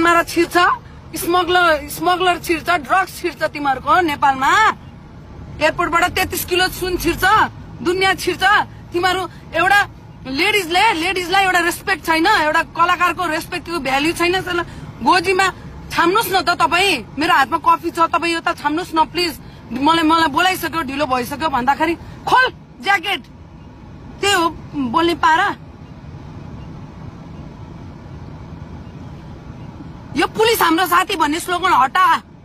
मारा छिर्छ, स्मगलर छिर्छ, ड्रग्स छिर्छ तिमीहरूको नेपालमा। एयरपोर्टबाट 33 किलो सुन छिर्छ, दुनियाँ छिर्छ। तिमीहरू एउटा लेडिजलाई एउटा रेस्पेक्ट छैन, एउटा कलाकारको रेस्पेक्टको भ्याल्यु छैन। गोजीमा छाम्नुस् न त तपाईँ। मेरो हातमा कफी छ, तपाईँ यो त छाम्नुस् न प्लिज। मलाई बोलाइसक्यो, ढिलो भइसक्यो भन्दाखेरि खोल ज्याकेट, त्यही हो बोल्ने पारा। यो पुलिस हाम्रो साथी भन्ने स्लोगन हटा।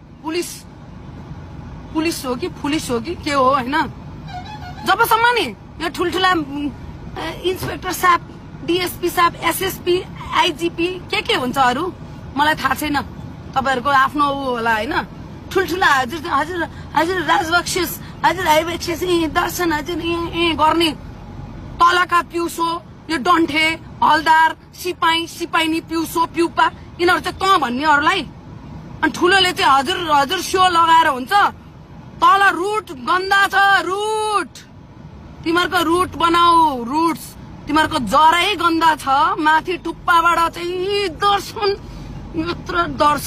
पुलिस हो कि पुलिस हो कि के हो होइन। जबसम्म नि यो ठुल्ठुला इन्सपेक्टर साहब, डीएसपी साहब, एसएसपी, आइजीपी के हुन्छ अरू मलाई थाहा छैन, तपाईहरुको आफ्नो होला हैन। ठुल्ठुला हजुर राजबक्सेस, हजुर हाइबक्सेस, दर्शन हजुर गर्ने तलका पिउसो, यो डन्ठे, हलदार, सिपाइनी, पिउसो, पिउपा, यिनीहरु चाहिँ त भन्नेहरुलाई। अनि ठुलोले चाहिँ हजुर सो लगाएर हुन्छ। तल रुट गन्दा छ, रुट तिमीहरुको रुट बनाऊ, रुट्स तिमीहरुको जरै गन्दा छ। माथि टुप्पाबाट चाहिँ दर्शन, यत्र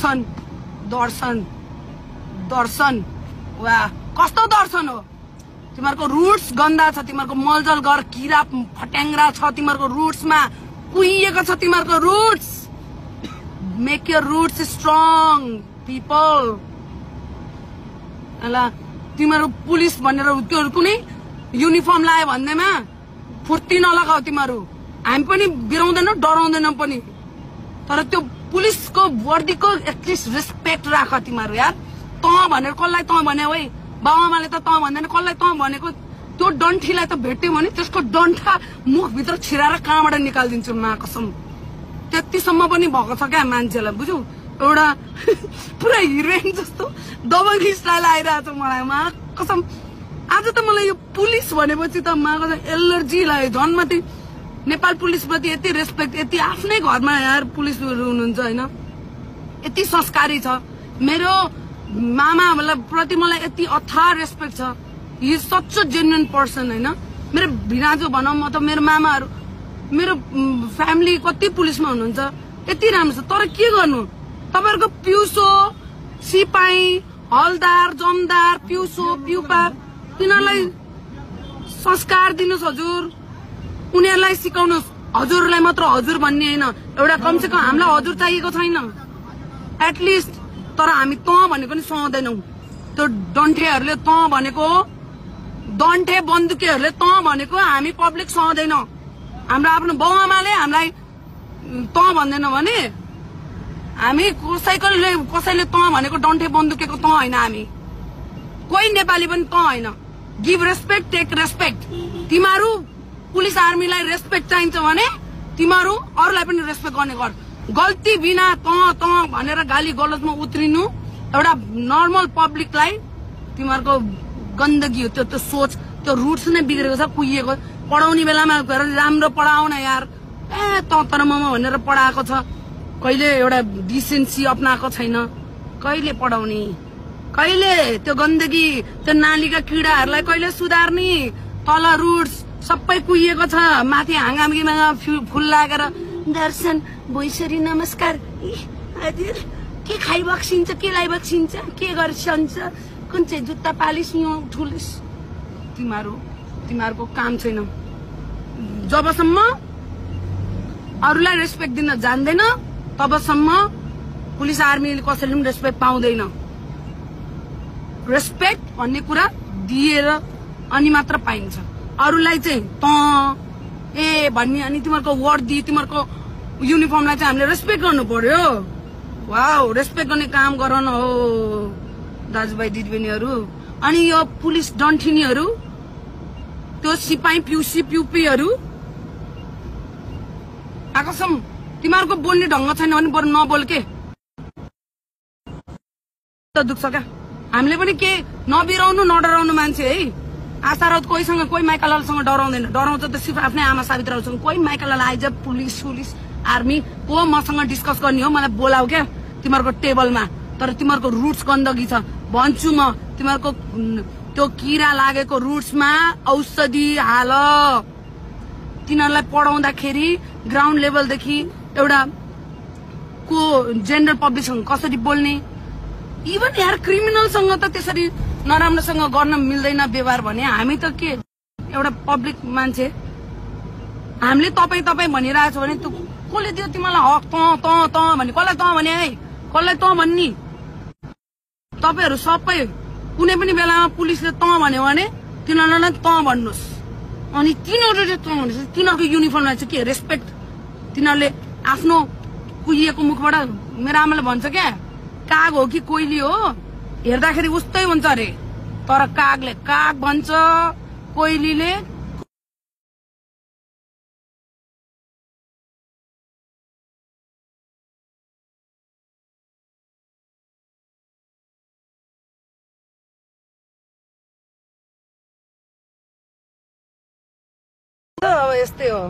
दर्शन वाह कस्तो दर्शन हो। तिमीहरुको रुट्स गन्दा छ, तिमीहरुको मलजल घर किरा फट्याङ्ग्रा छ तिमीहरुको रुट्समा, कुहिएको छ तिमीहरुको roots. Make your roots strong people. होला तिमीहरु पुलिस भनेर त्यो कुनै युनिफर्म लायो भन्दैमा फुर्ती नलगाऊ तिमीहरु। हामी पनि बिराउँदैनौं, डराउँदैनौं पनि, तर त्यो पुलिसको वर्दीको एटलिस्ट रेस्पेक्ट राख तिमीहरु यार। त भनेर कसलाई त भने ओइ, बाबुआमाले त भन्दैन, कसलाई त भनेको। त्यो डन्ठीलाई त भेट्यो भने त्यसको डन्ठा मुखभित्र छिराएर कहाँबाट निकालिदिन्छु मा कसम। त्यतिसम्म पनि भएको छ क्या मान्छेलाई, बुझ्यौ। एउटा पुरा हिरोइन जस्तो दबंगी स्टाइल आइरहेछ मलाई मा कसम। आज त मलाई यो पुलिस भनेपछि त मा कसम एलर्जी लाग्यो झन्मति। नेपाल पुलिसप्रति यति रेस्पेक्ट, यति आफ्नै घरमा यार पुलिसहरु हुनुहुन्छ हैन, यति संस्कारी छ। मेरो मामा प्रति मलाई यति अथाह रेस्पेक्ट छ। He is such a genuine person हैन। मेरो भिनाजु भनौं, म त मेरो मामाहरु, मेरो फ्यामिली कति पुलिसमा हुनुहुन्छ, यति राम्रो छ। तर के गर्नु, तपाईहरुको पिउसो, सिपाही, हलदार, जमदार, पिउसो, पिउपा, तिनीहरुलाई संस्कार दिनुस् हजुर। उनीहरुलाई सिकाउनुस्। हजुरलाई मात्र हजुर भन्ने हैन, एउटा कमसे कम हामीलाई हजुर चाहिएको छैन एटलिस्ट। तर हामी त भनेको नि सहदैनौं। त्यो डन्ठेहरुले त भनेको, डन्ठे बन्दुकेहरुले त भनेको हामी पब्लिक सहदैनौं। हाम्रो आफ्नो बाउआमाले हामीलाई त भन्दैन भने हामी कसैले त भनेको डन्ठे बन्दुकेको त हैन। हामी कोही नेपाली पनि त हैन। Give respect, take respect. तिमीहरु पुलिस आर्मीलाई रेस्पेक्ट चाहिन्छ भने तिमीहरु अरूलाई पनि रेस्पेक्ट गर्ने गर। गल्ती बिना त भनेर गाली गलौजमा उत्रिनु एउटा नर्मल पब्लिकलाई तिमीहरुको गन्दगी हो। त्यो सोच, त्यो रुट्स नै बिग्रेको छ, कुहिएको। पढाउने बेलामा गएर राम्रो पढाउ न यार। तर ममा भनेर पढाएको छ, कहिले एउटा डिसेन्सी अपनाएको छैन। कहिले पढाउने, कहिले त्यो गन्दगी, त्यो नालीका किडाहरूलाई कहिले सुधार्ने। तल रुट्स सबै कुहिएको छ, माथि हाँगामीमा फुल लागेर दर्शन भोइसरी नमस्कार। हजुर के खाइबक्सिन्छ, के लाइबक्सिन्छ, के गर्छन्छ, कुन चाहिँ जुत्ता पालिस यो ठुलिस। तिमीहरुको काम छैन। जबसम्म अरूलाई रेस्पेक्ट दिन जान्दैन तबसम्म पुलिस आर्मीले कसैले पनि रेस्पेक्ट पाउँदैन। रेस्पेक्ट भन्ने कुरा दिएर अनि मात्र पाइन्छ। अरूलाई चाहिँ त भन्ने अनि तिमीहरुको वर्दी, तिमीहरुको युनिफर्मलाई चाहिँ हामीले रेस्पेक्ट गर्नु पर्यो। वाउ, रेस्पेक्ट गर्ने काम गर न हो दाजुभाइ दिदीबहिनीहरु। अनि यो पुलिस डन्ठिनीहरु, त्यो सिपाही पिउसी पिउपीहरु, आकसम तिमीहरुको बोल्ने ढंग छैन भने बरु नबोल के त दुख्छ क्या। हामीले पनि के नबिराउनु, नडराउनु मान्छे है। आशा राउत कोहीसँग, कोही माइकालालसँग डराउँदैन। डराउँछ त सिर्फ आफ्नै आमा सावित्रासँग। कोही माइकालाल आइज पुलिस आर्मी को मसँग डिस्कस गर्ने हो मलाई बोलाऊ क्या तिमीहरुको टेबलमा। तर तिमीहरुको रुट्स गन्दगी छ भन्छु म। तिमीहरुको त्यो किरा लागेको रुट्समा औषधि हाल। तिनीहरुलाई पढाउँदाखेरि ग्राउन्ड लेभलदेखि एउटा को जेन्डर पब्लिकसँग कसरी बोल्ने, इभन यार क्रिमिनलसँग त त्यसरी नराम्रोसँग गर्न मिल्दैन व्यवहार भने हामी त के एउटा पब्लिक मान्छे, हामीले तपाईँ भनिरहेको छ भने तँ कसले दियो तिमीलाई हक त भन्ने, कसलाई त भने है, कसलाई त भन्ने? तपाईहरू सबै कुनै पनि बेलामा पुलिसले त भन्यो भने तिनीहरूलाई त भन्नुहोस्। अनि तिनीहरूले त भनेपछि तिनीहरूको युनिफर्मलाई चाहिँ के रेस्पेक्ट, तिनीहरूले आफ्नो कुहिएको मुखबाट मेरो आमाले भन्छ क्या काग हो कि कोइली हो हेर्दाखेरि उस्तै हुन्छ अरे, तर कागले काग भन्छ, कोइलीले अब यस्तै हो।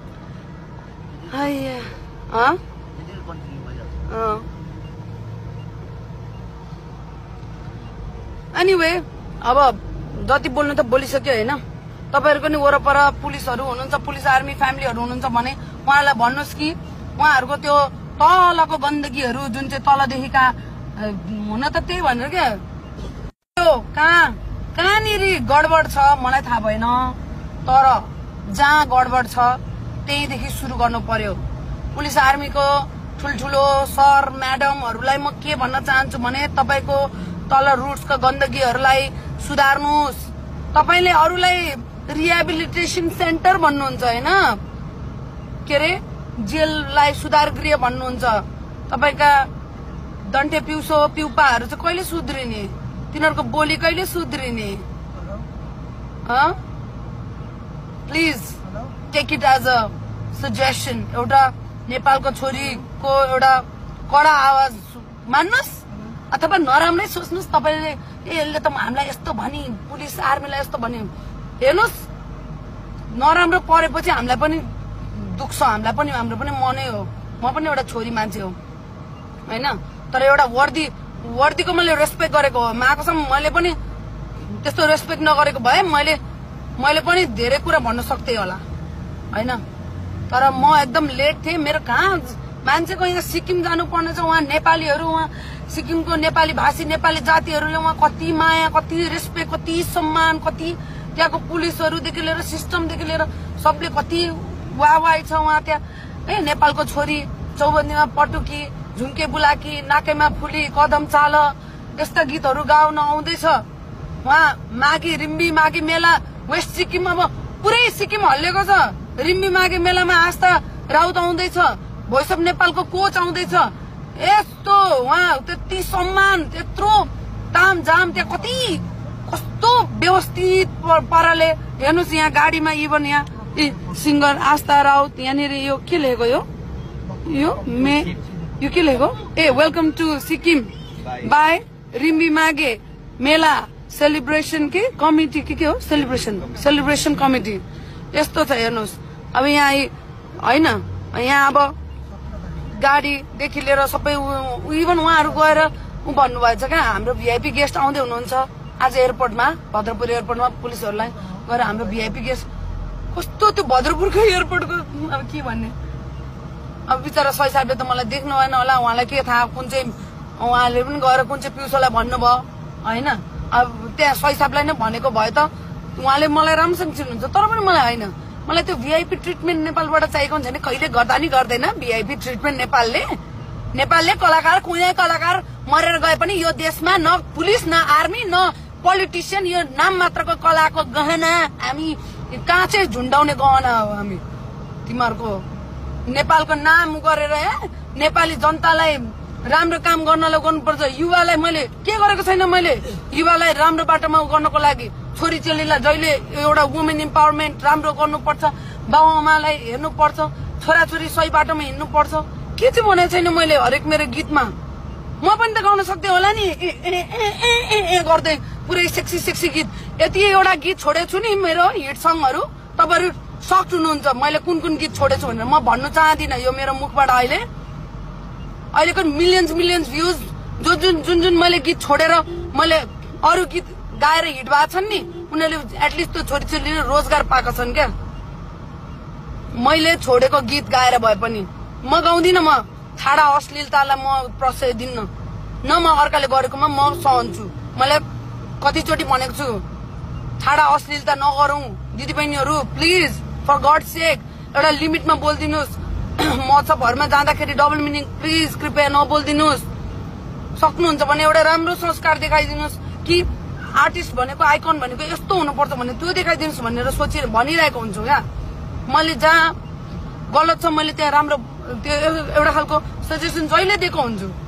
एनीवे अब जति बोल्नु त बोलिसक्यो होइन। तपाईहरुको नि वरपर पुलिसहरु हुनुहुन्छ, पुलिस आर्मी फ्यामिलीहरु हुनुहुन्छ भने उहाँलाई भन्नुस् कि उहाँहरुको त्यो तलको गन्दगीहरु जुन चाहिँ तलदेखिका हुन त त्यही भनेर के त्यो कहाँनिर गडबड छ मलाई थाहा भएन, तर जहाँ गडबड छ त्यहीदेखि सुरु गर्नु पर्यो। पुलिस आर्मीको ठुलठुलो सर म्याडमहरुलाई म के भन्न चाहन्छु भने तपाईको तल रुट्सको गन्दगीहरुलाई सुधार्नुस्। तपाईले अरूलाई रिहेबिलिटेसन सेन्टर भन्नुहुन्छ हैन, के रे जेललाई सुधार गृह भन्नुहुन्छ। तपाईका दन्टे पिउसो पिउपाहरु चाहिँ कहिले सुध्रिने, तिनीहरुको बोली कहिले सुध्रिने? Please take it as a suggestion. एउटा नेपालको छोरीको एउटा कडा आवाज मान्नुस् अथवा नराम्रै सोच्नुस्। तपाईले यसले त हामीलाई यस्तो भनी, पुलिस आर्मीलाई यस्तो भनी, हेर्नुस् नराम्रो परेपछि हामीलाई पनि दुख्छ, हामीलाई पनि हाम्रो पनि मनै हो। म पनि एउटा छोरी मान्छे हो हैन, तर एउटा वर्दीको मैले रेस्पेक्ट गरेको हो। माकोसम्म मैले पनि त्यस्तो रेस्पेक्ट नगरेको भए मैले पनि धेरै कुरा भन्न सक्थे होला हैन। तर म एकदम लेट थिएँ। मेरो कहाँ मान्छेको यहाँ सिक्किम जानुपर्ने छ, उहाँ नेपालीहरु, उहाँ सिक्किमको नेपाली भाषी नेपाली जातिहरुले उहाँ कति माया, कति रेस्पेक्ट, कति सम्मान, कति त्यहाँको पुलिसहरुदेखि लिएर सिस्टमदेखि लिएर सबले कति वाहवाही छ उहाँ त्यहाँ। ए नेपालको छोरी चौबन्दीमा पटुकी, झुम्के बुलाकी, नाकेमा फुली, कदम चाल, यस्ता गीतहरु गाउन आउँदैछ। उहाँ माघी रिम्बी माघी मेला वेस्ट सिक्किम, अब पुरै सिक्किम हल्लेको छ। रिम्बी माघी मेलामा आस्था राउत आउँदैछ, भोइस अफ नेपालको कोच आउँदैछ। यस्तो उहाँ त्यति सम्मान, त्यत्रो तामझाम, त्यहाँ कति कस्तो व्यवस्थित पाराले हेर्नुस्। यहाँ गाडीमा इभन यहाँ सिंगर आस्था राउत यहाँनिर यो के लेखेको, यो के लेखेको, a welcome to Sikkim by Rimbi Maghe Mela celebration के कमिटी के हो, सेलिब्रेसन कमिटी। यस्तो छ हेर्नुस्। अब यहाँ हैन, यहाँ अब गाडीदेखि लिएर सबै इभन उहाँहरु गएर भन्नुभएछ क्या हाम्रो भिआइपी गेस्ट आउँदै हुनुहुन्छ आज एयरपोर्टमा, भद्रपुर एयरपोर्टमा पुलिसहरुलाई गएर हाम्रो भिआइपी गेस्ट। कस्तो त्यो भद्रपुरको एयरपोर्टको अब के भन्ने। अब बिचारा सही साहबले त मलाई देख्नु भएन होला, उहाँलाई के थाहा कुन चाहिँ, उहाँले पनि गएर कुन चाहिँ पिउसोलाई भन्नुभयो हैन। अब त्यहाँ सही साहबलाई नै भनेको भए त उहाँले मलाई राम्रोसँग चिन्नुहुन्छ, तर पनि मलाई हैन, मलाई त्यो भिआइपी ट्रिटमेन्ट नेपालबाट चाहिएको हुन्छ नि। कहिले गर्दा नि गर्दैन भिआइपी ट्रिटमेन्ट नेपालले कलाकार, कुनै कलाकार मरेर गए पनि यो देशमा न पुलिस न आर्मी न पोलिटिसियन, यो नाम मात्रको कलाको गहना हामी कहाँ चाहिँ झुन्डाउने गहना हो हामी। तिमीहरूको नेपालको नाम गरेर नेपाली जनतालाई राम्रो काम गर्नलाई गर्नुपर्छ। युवालाई मैले के गरेको छैन, मैले युवालाई राम्रो बाटोमा गर्नको लागि छोरी चेलीलाई जहिले एउटा वुमेन इम्पावरमेन्ट राम्रो गर्नुपर्छ, बाउ आमालाई हेर्नुपर्छ, छोराछोरी सही बाटोमा हिँड्नुपर्छ, के चाहिँ भनेको छैन मैले हरेक मेरो गीतमा। म पनि त गाउन सक्दै होला नि गर्दै पुरै सेक्सी गीत। यति एउटा गीत छोडेको छु नि मेरो हिट सङहरु, तपाईहरु सक्ट हुनुहुन्छ मैले कुन गीत छोडेछु भनेर। म भन्नु चाहदिनँ यो मेरो मुखबाट। अहिलेको मिलियन्स भ्यूज जुन मैले गीत छोडेर मैले अरू गीत गाएर हिट भएको छन् नि, उनीहरूले एटलिस्ट त्यो छोरीछोरीले रोजगार पाएका छन् क्या। मैले छोडेको गीत गाएर भए पनि म गाउँदिनँ, म ठाडा अश्लीलतालाई म प्रशय दिन्न न म अर्काले गरेकोमा म सहन्छु मैले कतिचोटि भनेको छु ठाडा अश्लीलता नगरौं दिदीबहिनीहरु प्लिज फर गॉड सेक एउटा लिमिटमा बोल्दिनुस् महोत्सवहरुमा जाँदाखेरि डबल मिनिङ प्लिज कृपया नबोल्दिनुस् सक्नुहुन्छ भने एउटा राम्रो संस्कार देखाइदिनुस् कि आर्टिस्ट भनेको आइकन भनेको यस्तो हुनुपर्छ भन्ने त्यो देखाइदिनुस् भनेर सोचेर भनिरहेको हुन्छु क्या मैले जहाँ गलत छ मैले त्यहाँ राम्रो त्यो एउटा खालको सजेसन जहिले दिएको हुन्छु